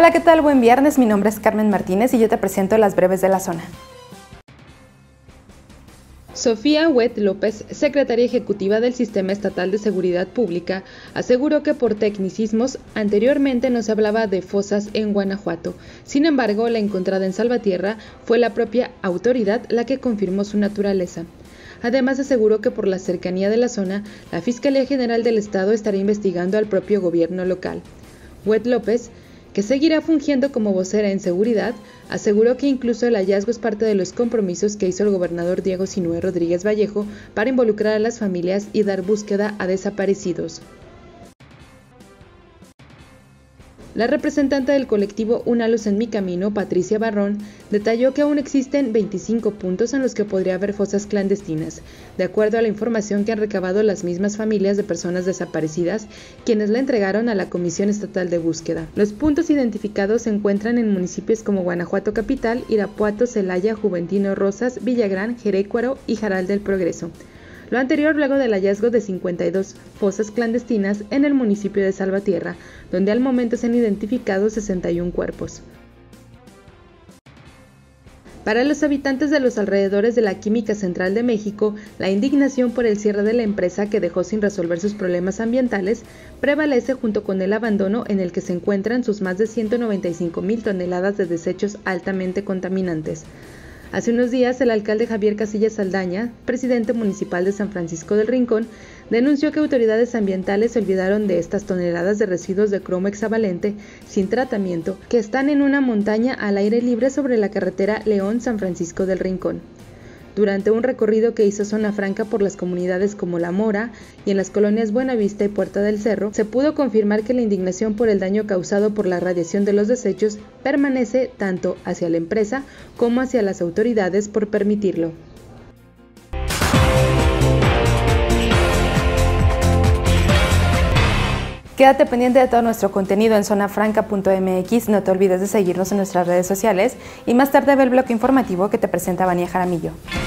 Hola, ¿qué tal? Buen viernes, mi nombre es Carmen Martínez y yo te presento las breves de la zona. Sofía Huet López, secretaria ejecutiva del Sistema Estatal de Seguridad Pública, aseguró que por tecnicismos anteriormente no se hablaba de fosas en Guanajuato. Sin embargo, la encontrada en Salvatierra fue la propia autoridad la que confirmó su naturaleza. Además, aseguró que por la cercanía de la zona, la Fiscalía General del Estado estará investigando al propio gobierno local. Huet López, que seguirá fungiendo como vocera en seguridad, aseguró que incluso el hallazgo es parte de los compromisos que hizo el gobernador Diego Sinúe Rodríguez Vallejo para involucrar a las familias y dar búsqueda a desaparecidos. La representante del colectivo Una Luz en mi Camino, Patricia Barrón, detalló que aún existen 25 puntos en los que podría haber fosas clandestinas, de acuerdo a la información que han recabado las mismas familias de personas desaparecidas, quienes la entregaron a la Comisión Estatal de Búsqueda. Los puntos identificados se encuentran en municipios como Guanajuato Capital, Irapuato, Celaya, Juventino Rosas, Villagrán, Jerécuaro y Jaral del Progreso. Lo anterior luego del hallazgo de 52 fosas clandestinas en el municipio de Salvatierra, donde al momento se han identificado 61 cuerpos. Para los habitantes de los alrededores de la Química Central de México, la indignación por el cierre de la empresa que dejó sin resolver sus problemas ambientales prevalece junto con el abandono en el que se encuentran sus más de 195,000 toneladas de desechos altamente contaminantes. Hace unos días, el alcalde Javier Casillas Saldaña, presidente municipal de San Francisco del Rincón, denunció que autoridades ambientales se olvidaron de estas toneladas de residuos de cromo hexavalente sin tratamiento que están en una montaña al aire libre sobre la carretera León-San Francisco del Rincón. Durante un recorrido que hizo Zona Franca por las comunidades como La Mora y en las colonias Buenavista y Puerta del Cerro, se pudo confirmar que la indignación por el daño causado por la radiación de los desechos permanece tanto hacia la empresa como hacia las autoridades por permitirlo. Quédate pendiente de todo nuestro contenido en zonafranca.mx, no te olvides de seguirnos en nuestras redes sociales y más tarde ve el bloque informativo que te presenta Vania Jaramillo.